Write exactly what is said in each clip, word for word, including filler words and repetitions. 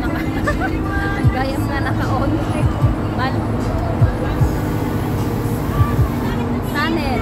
Ang gayam nga naka-on. Mal. Tunnel.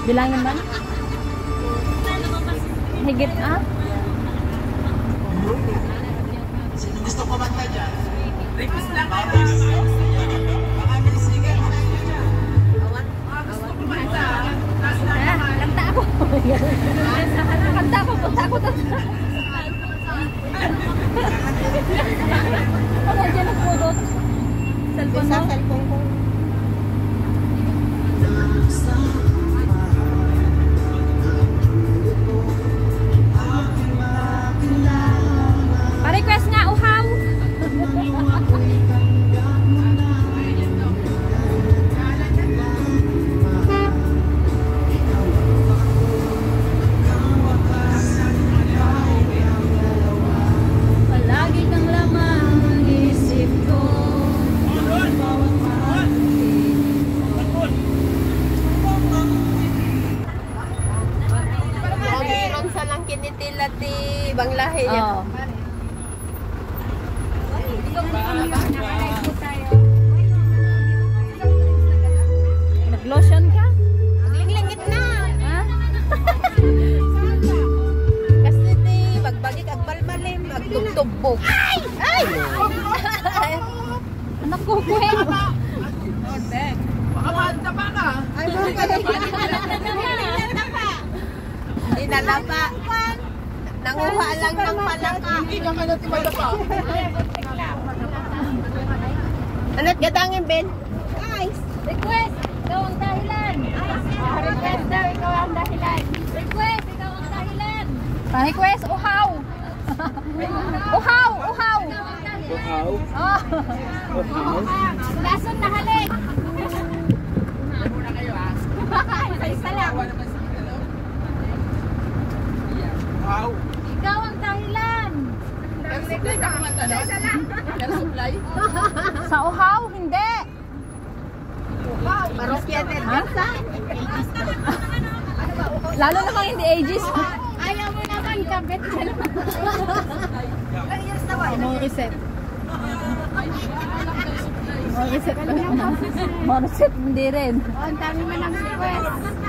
Bilang naman? Higit ah? Gusto ko ba tayo dyan? Request lang ako. Kanta ako. Kanta ako. Punta ako. Ano dyan ang pudot? Cellphone mo? Cellphone ko. Pa-request nga, uhaw. Palagi kang lamang ang isip ko. Meron sa lang kinitila ti ibang lahi niya. Oo. Nag-lotion ka? Maglinglit na. Ha? Kasi ti magbagik agbalmalim, magtubtubok. Ay! Ay! Anak ko, Gwen. Baka mahanda pa ka. Ay, bakit? Hindi nalapa. Nanguha lang ng palaka. Hindi ka kaya timala pa. Ano't gadangin, Ben? Guys! Request, ikaw ang dahilan. Ah, request daw, ikaw ang dahilan. Request, ikaw ang dahilan. Pa-request, uhaw. Uhaw, uhaw. Uhaw? Oh. Uhaw? Lason na halik. Muna kayo ha. Isa lang. Uhaw? Ikaw ang dahilan. Pero supply ka naman ano? Pero supply? Sa uhaw, hindi. Parokya din. Ha? Lalo namang hindi ages. Ayaw mo naman, kabit ka naman. Mga reset. Mga reset. Mga reset, hindi rin. Oh, ang dami mo ng request.